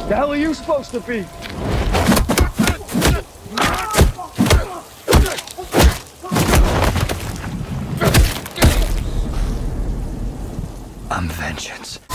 The hell are you supposed to be? I'm vengeance.